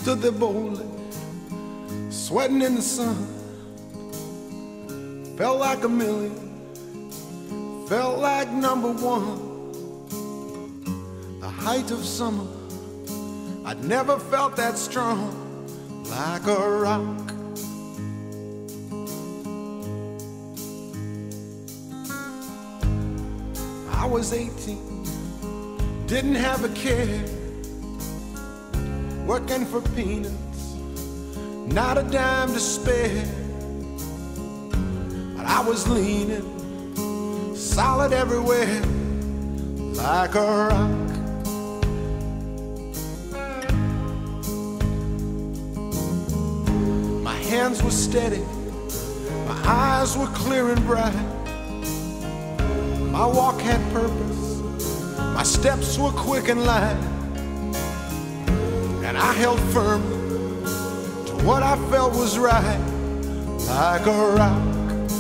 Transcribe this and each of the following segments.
stood there boldly, sweating in the sun. Felt like a million, felt like number one. The height of summer, I'd never felt that strong, like a rock. I was 18, didn't have a care, working for peanuts, not a dime to spare. But I was leaning, solid everywhere, like a rock. My hands were steady, my eyes were clear and bright. My walk had purpose, my steps were quick and light, and I held firmly to what I felt was right, like a rock.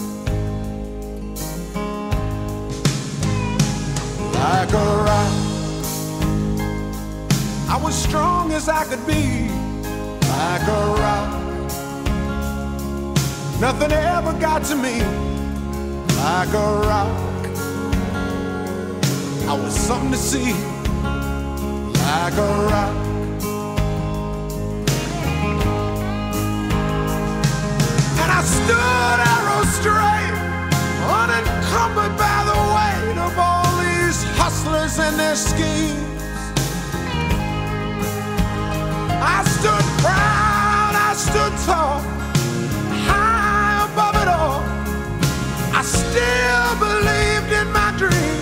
Like a rock. I was strong as I could be, like a rock. Nothing ever got to me, like a rock. I was something to see, like a rock. And I stood arrow straight, unencumbered by the weight of all these hustlers and their schemes. I stood proud, I stood tall, high above it all. I still believed in my dreams.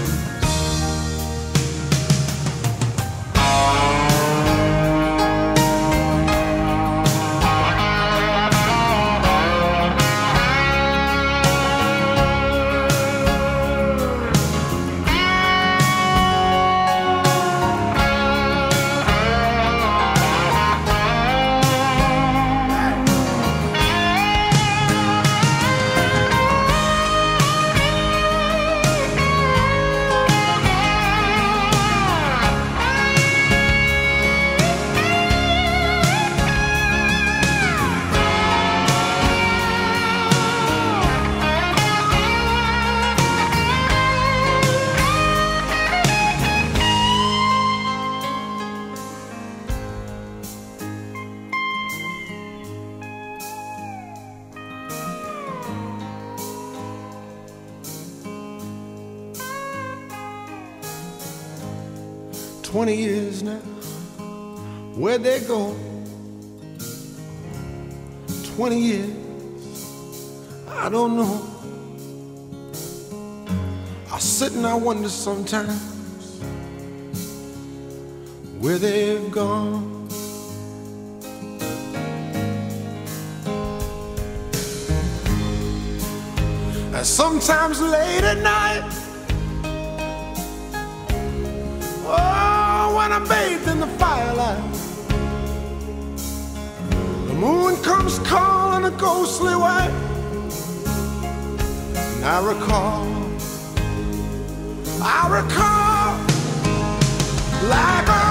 20 years now, where'd they go? 20 years, I don't know. I sit and I wonder sometimes where they've gone. And sometimes late at night, oh, when I'm bathed in the firelight, the moon comes calling a ghostly white, and I recall like a